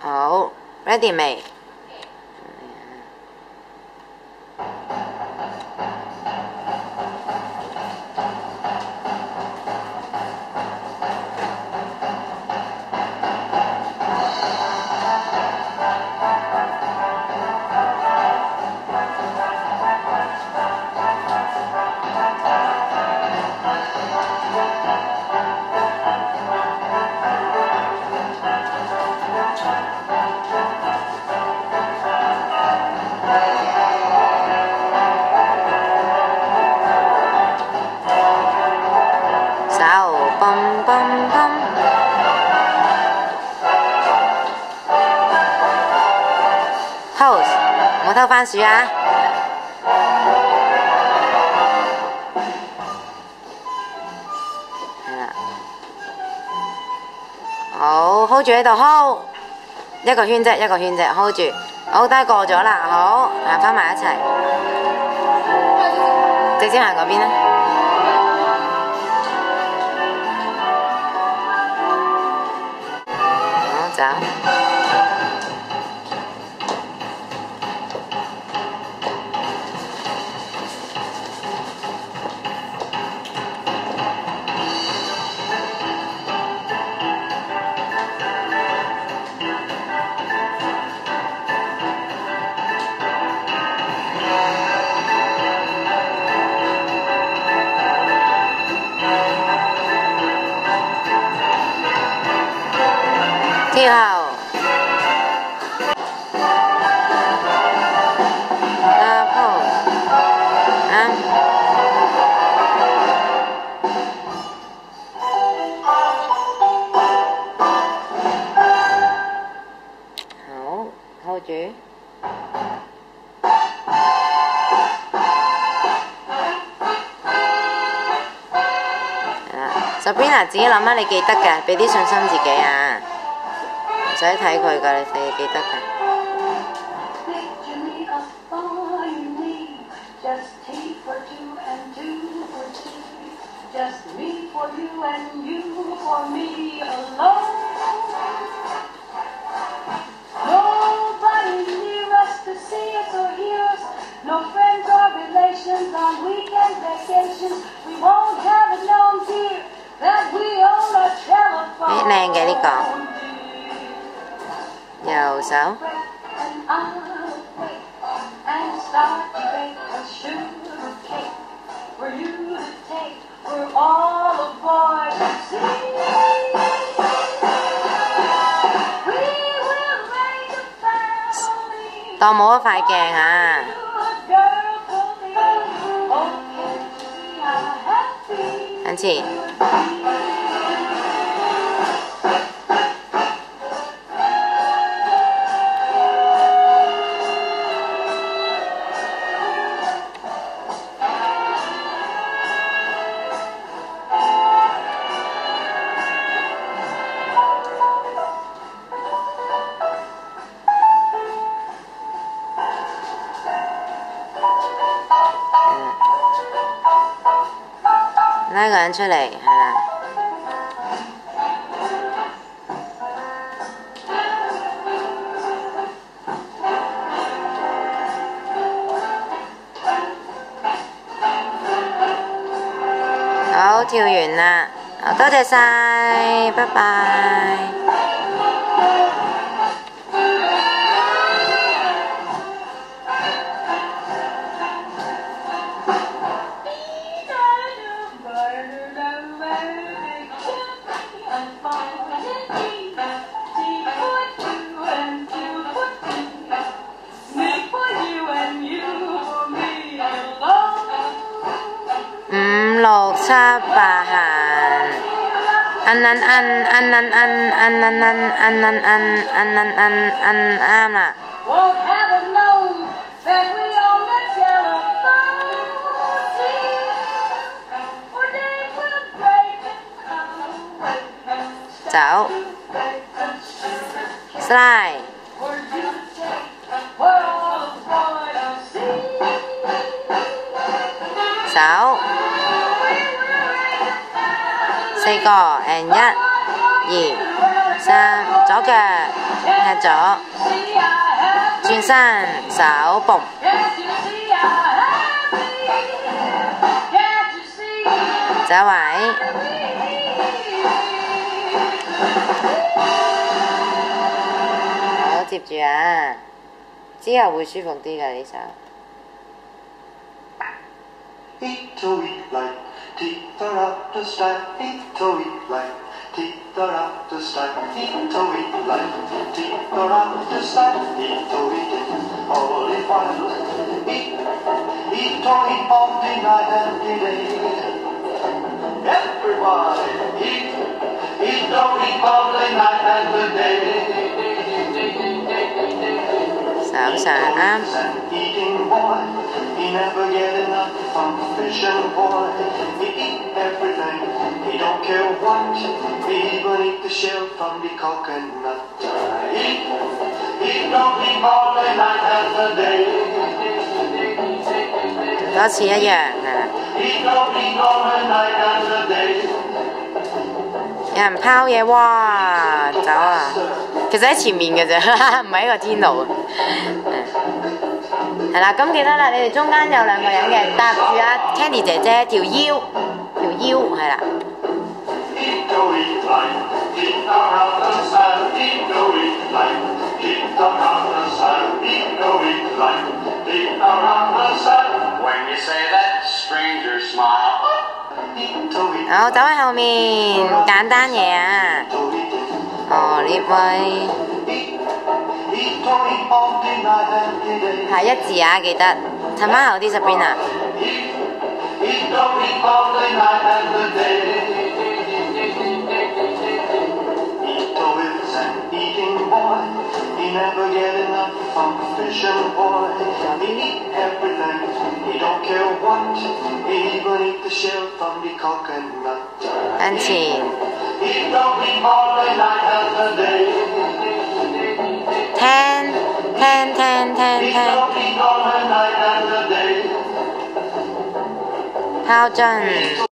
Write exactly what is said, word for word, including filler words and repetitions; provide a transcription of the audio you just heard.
好 ，ready 未？嘣嘣嘣 ！Pose， 唔好偷番薯啊！係啦，好 hold 住喺度 hold， 一個圈啫，一個圈啫 ，hold 住，好低過咗啦，好，行翻埋一齊，直接行嗰邊啦。走。跳後，啊 pose， 啊，好 hold 住，係啦 ，Sabrina 自己諗啊，你記得嘅，俾啲信心自己啊。唔使睇佢㗎，你自己記得㗎。誒，靚嘅呢個。右手，當冇一塊鏡啊！向前。拉個人出嚟，係啦。好，跳完啦，好多謝晒，拜拜。六七八行，摁摁摁摁摁摁摁摁摁摁摁摁摁摁摁啱啦。走 ，slide。手。四個 ，and 一、二、 三左腳踢左，轉身手蹦，走位，好接住啊！之後會舒服啲㗎呢首。 Tittar efter stark, hittar vi light. Tittar efter stark, hittar vi det. All in while. Hittar vi all the night and the day. Everybody, hittar vi all the night and the day. 手上啱。 Eating boy, he never get enough from fishing boy. He eat everything, he don't care what. He even eat the shell from the coconut. He, he don't eat all the night and the day. 多次一樣係啦。 He don't eat all the night and the day. 有人拋嘢，哇！走啊！其實喺前面嘅啫，唔係喺個天路。係啦，咁記得啦，你哋中間有兩個人嘅，搭住阿 Candy 姐姐條腰，條腰係啦。好，走喺後面，簡單嘢啊！哦，呢位係一字啊，記得襯翻後啲 Sabrina。 He never get enough from fishing boy. He eat everything, he don't care what. He even eat the shell from the coconut. 向前。 He don't eat all the night and the day. 聽聽聽聽 He 聽。 don't eat all the night and the day. 拋樽。